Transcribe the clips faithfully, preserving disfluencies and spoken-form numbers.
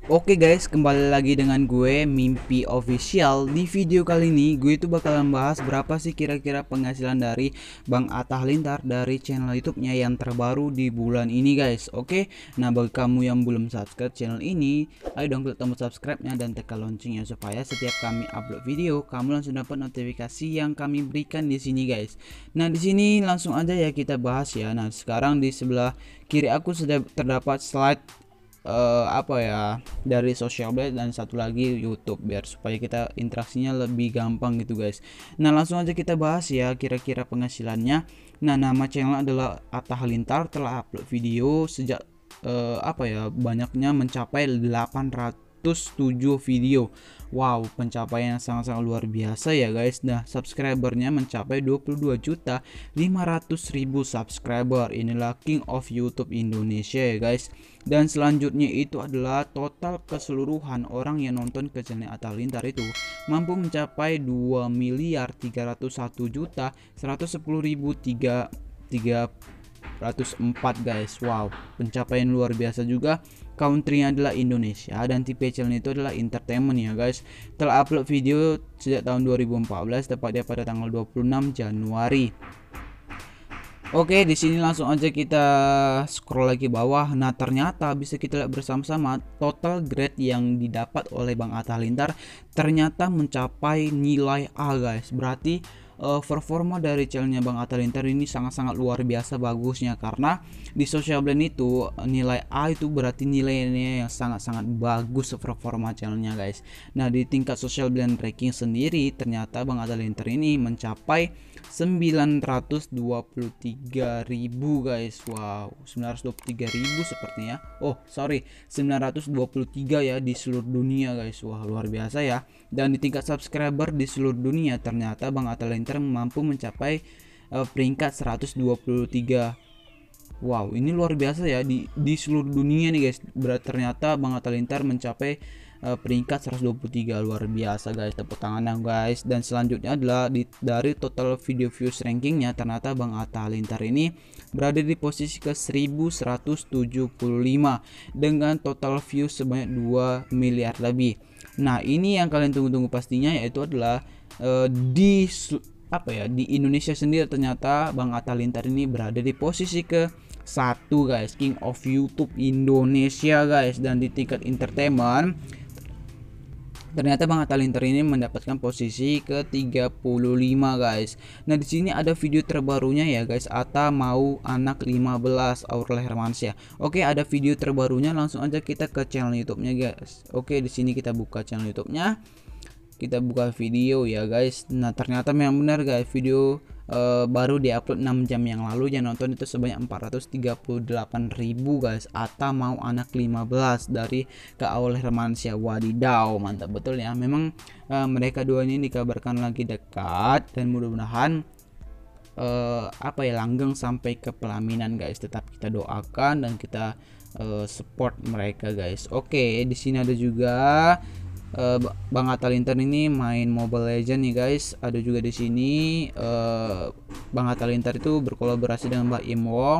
Oke guys, kembali lagi dengan gue Mimpi Official. Di video kali ini gue itu bakalan bahas berapa sih kira-kira penghasilan dari Bang Atta Halilintar dari channel YouTube-nya yang terbaru di bulan ini guys. Oke, nah bagi kamu yang belum subscribe channel ini, ayo dong klik tombol subscribe-nya dan tekan loncengnya supaya setiap kami upload video kamu langsung dapat notifikasi yang kami berikan di sini guys. Nah di sini langsung aja ya kita bahas ya. Nah sekarang di sebelah kiri aku sudah terdapat slide uh, apa ya dari social blade dan satu lagi YouTube biar supaya kita interaksinya lebih gampang gitu guys. Nah langsung aja kita bahas ya kira-kira penghasilannya. Nah nama channel adalah Atta Halilintar, telah upload video sejak uh, apa ya banyaknya mencapai delapan ratus tujuh video. Wow, pencapaian yang sangat-sangat luar biasa ya guys. Nah, subscribernya mencapai dua puluh dua juta lima ratus ribu subscriber. Inilah King of YouTube Indonesia ya guys. Dan selanjutnya itu adalah total keseluruhan orang yang nonton ke channel Atta Halilintar itu mampu mencapai dua miliar tiga ratus satu juta seratus sepuluh ribu tiga ratus empat guys. Wow, pencapaian luar biasa juga. Country-nya adalah Indonesia dan tipe channel itu adalah entertainment ya guys. Telah upload video sejak tahun dua ribu empat belas tepatnya pada tanggal dua puluh enam Januari. Oke, di sini langsung aja kita scroll lagi bawah. Nah, ternyata bisa kita lihat bersama-sama total grade yang didapat oleh Bang Atta Halilintar ternyata mencapai nilai A guys. Berarti uh, performa dari channelnya Bang Atta Halilintar ini sangat-sangat luar biasa bagusnya, karena di social blend itu nilai A itu berarti nilainya yang sangat-sangat bagus performa channelnya guys. Nah, di tingkat social blend ranking sendiri ternyata Bang Atta Halilintar ini mencapai sembilan ratus dua puluh tiga ribu guys. Wow, sembilan ratus dua puluh tiga ribu sepertinya. Oh sorry, sembilan ratus dua puluh tiga ya di seluruh dunia guys. Wah luar biasa ya. Dan di tingkat subscriber di seluruh dunia ternyata Bang Atta Halilintar mampu mencapai uh, peringkat seratus dua puluh tiga. Wow, ini luar biasa ya di di seluruh dunia nih guys. Berarti ternyata Bang Atta Halilintar mencapai uh, peringkat seratus dua puluh tiga. Luar biasa guys, tepuk tangan guys. Dan selanjutnya adalah di, dari total video views rankingnya ternyata Bang Atta Halilintar ini berada di posisi ke seribu seratus tujuh puluh lima dengan total views sebanyak dua miliar lebih. Nah, ini yang kalian tunggu-tunggu pastinya, yaitu adalah uh, di apa ya di Indonesia sendiri ternyata Bang Atta Halilintar ini berada di posisi ke satu guys, King of YouTube Indonesia guys. Dan di tingkat entertainment ternyata Bang Atta Halilintar ini mendapatkan posisi ke tiga puluh lima guys. Nah, di sini ada video terbarunya ya guys, Atta Mau Anak lima belas Aurel Hermansyah. Oke, ada video terbarunya, langsung aja kita ke channel YouTube-nya guys. Oke, di sini kita buka channel YouTube-nya. Kita buka video ya guys. Nah, ternyata memang benar guys, video Uh, baru diupload enam jam yang lalu, yang nonton itu sebanyak empat ratus tiga puluh delapan ribu guys. Atta Mau Anak lima belas dari Kak Aurel Hermansyah. Wadidaw, mantap betul ya. Memang uh, mereka dua ini dikabarkan lagi dekat dan mudah-mudahan uh, apa ya langgeng sampai ke pelaminan guys. Tetap kita doakan dan kita uh, support mereka guys. Oke, di sini ada juga Uh, Bang Atta Halilintar ini main Mobile Legend nih guys. Ada juga di sini uh, Bang Atta Halilintar itu berkolaborasi dengan Mbak Im Wong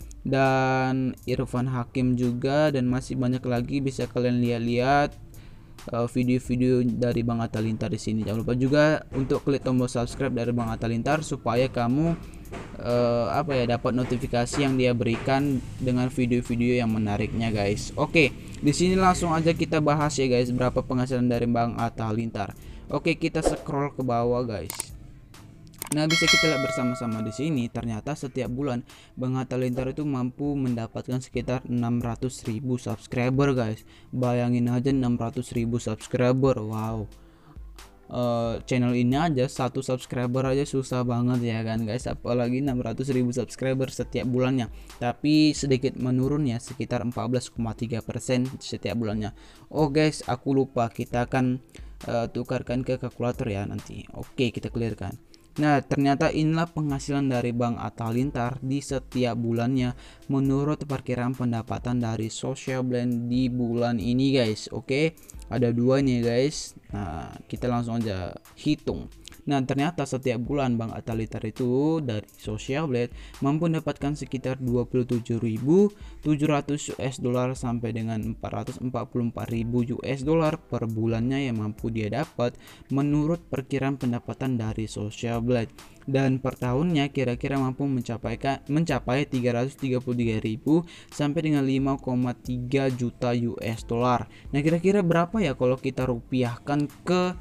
dan Irfan Hakim juga, dan masih banyak lagi bisa kalian lihat-lihat video-video uh, dari Bang Atta Halilintar di sini. Jangan lupa juga untuk klik tombol subscribe dari Bang Atta Halilintar supaya kamu uh, apa ya dapat notifikasi yang dia berikan dengan video-video yang menariknya guys. Oke, di sini langsung aja kita bahas ya guys berapa penghasilan dari Bang Atta Halilintar. Oke, kita scroll ke bawah guys. Nah, bisa kita lihat bersama-sama di sini ternyata setiap bulan Bang Atta Halilintar itu mampu mendapatkan sekitar enam ratus ribu subscriber guys. Bayangin aja enam ratus ribu subscriber. Wow. Uh, channel ini aja satu subscriber aja susah banget ya kan guys, apalagi enam ratus ribu subscriber setiap bulannya. Tapi sedikit menurun ya, sekitar empat belas koma tiga persen setiap bulannya. Oh guys, aku lupa, kita akan uh, tukarkan ke kalkulator ya nanti. Oke, kita clearkan. Nah, ternyata inilah penghasilan dari Bang Atta Halilintar di setiap bulannya menurut perkiraan pendapatan dari social blend di bulan ini guys. Oke, ada dua nih guys. Nah, kita langsung aja hitung. Nah, ternyata setiap bulan Bang Atta Halilintar itu dari Social Blade mampu mendapatkan sekitar dua puluh tujuh ribu tujuh ratus U S dollar sampai dengan empat ratus empat puluh empat ribu U S dollar per bulannya yang mampu dia dapat menurut perkiraan pendapatan dari Social Blade. Dan per tahunnya kira-kira mampu mencapai mencapai tiga ratus tiga puluh tiga ribu sampai dengan lima koma tiga juta U S dollar. Nah, kira-kira berapa ya kalau kita rupiahkan ke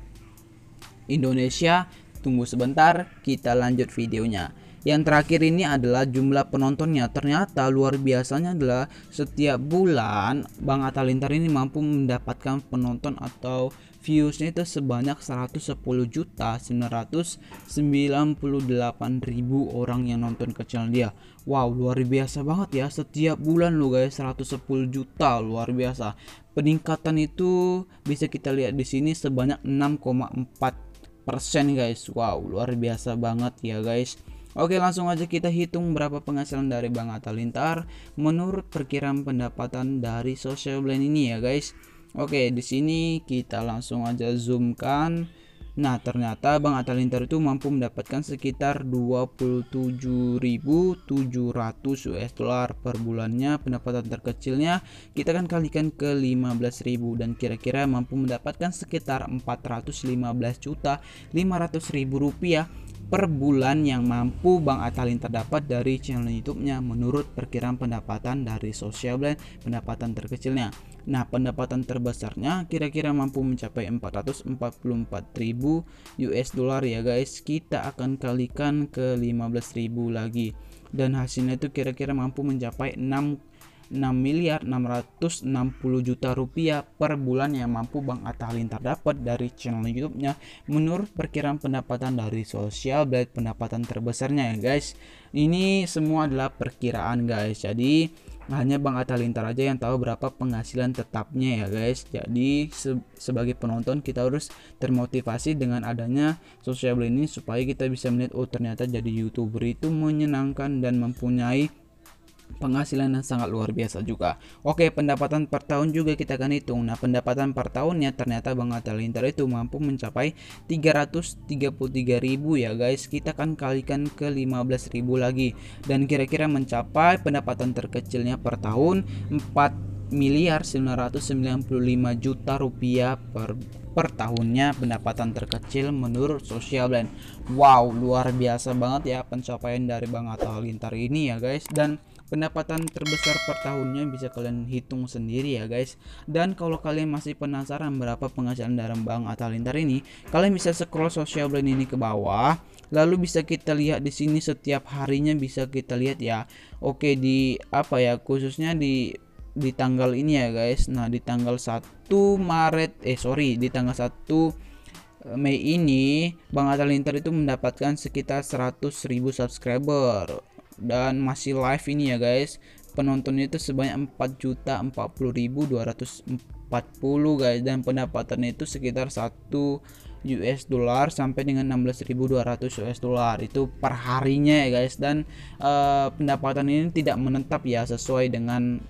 Indonesia? Tunggu sebentar, kita lanjut videonya. Yang terakhir ini adalah jumlah penontonnya. Ternyata luar biasanya adalah setiap bulan Bang Atta Halilintar ini mampu mendapatkan penonton atau viewsnya itu sebanyak seratus sepuluh juta sembilan ratus sembilan puluh delapan ribu orang yang nonton ke channel dia. Wow, luar biasa banget ya, setiap bulan lo guys, seratus sepuluh juta, luar biasa. Peningkatan itu bisa kita lihat di sini sebanyak enam koma empat persen guys. Wow, luar biasa banget ya guys. Oke, langsung aja kita hitung berapa penghasilan dari Bang Atta Halilintar menurut perkiraan pendapatan dari Social Blade ini ya guys. Oke, di sini kita langsung aja zoomkan. Nah, ternyata Bang Atta Halilintar itu mampu mendapatkan sekitar dua puluh tujuh ribu tujuh ratus U S dollar per bulannya. Pendapatan terkecilnya kita akan kalikan ke lima belas ribu dan kira-kira mampu mendapatkan sekitar empat ratus lima belas juta lima ratus ribu rupiah per bulan yang mampu Bang Atta Halilintar dapat dari channel YouTube-nya menurut perkiraan pendapatan dari Social Blade, pendapatan terkecilnya. Nah, pendapatan terbesarnya kira-kira mampu mencapai empat ratus empat puluh empat ribu U S dollar ya guys. Kita akan kalikan ke lima belas ribu lagi dan hasilnya itu kira-kira mampu mencapai enam miliar enam ratus enam puluh juta rupiah per bulan yang mampu Bang Atta Halilintar dapat dari channel YouTube-nya menurut perkiraan pendapatan dari Social Blade, pendapatan terbesarnya ya guys. Ini semua adalah perkiraan guys, jadi hanya Bang Atta Halilintar aja yang tahu berapa penghasilan tetapnya ya guys. Jadi se sebagai penonton kita harus termotivasi dengan adanya Social Blade ini supaya kita bisa melihat, oh ternyata jadi YouTuber itu menyenangkan dan mempunyai penghasilan yang sangat luar biasa juga. Oke, pendapatan per tahun juga kita akan hitung. Nah, pendapatan per tahunnya ternyata Bang Atta Halilintar itu mampu mencapai tiga ratus tiga puluh tiga ribu ya guys. Kita akan kalikan ke lima belas ribu lagi dan kira-kira mencapai pendapatan terkecilnya per tahun empat miliar sembilan ratus sembilan puluh lima juta rupiah per per tahunnya, pendapatan terkecil menurut Social Blade. Wow, luar biasa banget ya pencapaian dari Bang Atta Halilintar ini ya guys. Dan pendapatan terbesar per tahunnya bisa kalian hitung sendiri ya guys. Dan kalau kalian masih penasaran berapa penghasilan dari Bang Atta Halilintar ini, kalian bisa scroll Social Blade ini ke bawah. Lalu bisa kita lihat di sini setiap harinya bisa kita lihat ya. Oke, di apa ya, khususnya di di tanggal ini ya guys. Nah, di tanggal satu Maret eh sorry di tanggal satu Mei ini Bang Atta Halilintar itu mendapatkan sekitar seratus ribu subscriber dan masih live ini ya guys. Penontonnya itu sebanyak empat juta empat puluh ribu dua ratus empat puluh guys, dan pendapatannya itu sekitar satu U S dollar sampai dengan enam belas ribu dua ratus U S dollar itu per harinya ya guys. Dan uh, pendapatan ini tidak menetap ya, sesuai dengan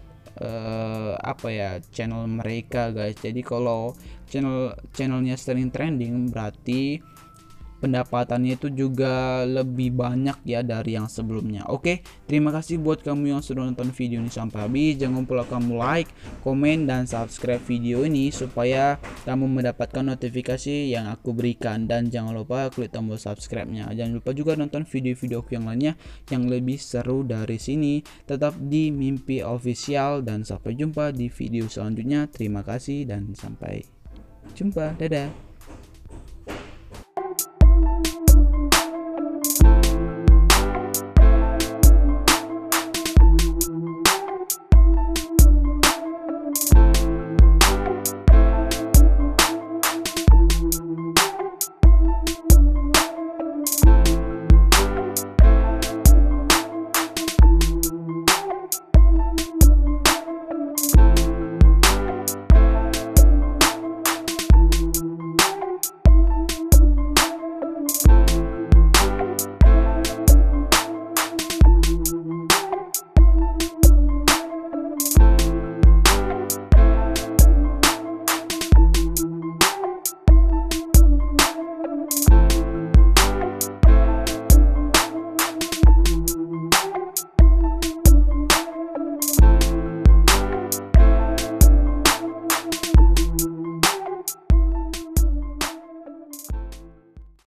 uh, apa ya channel mereka guys. Jadi kalau channel channelnya sering trending berarti pendapatannya itu juga lebih banyak ya dari yang sebelumnya. Oke, terima kasih buat kamu yang sudah nonton video ini sampai habis. Jangan lupa kamu like, komen, dan subscribe video ini supaya kamu mendapatkan notifikasi yang aku berikan. Dan jangan lupa klik tombol subscribe-nya. Jangan lupa juga nonton video-video yang lainnya yang lebih seru dari sini. Tetap di Mimpi Official dan sampai jumpa di video selanjutnya. Terima kasih dan sampai jumpa. Dadah.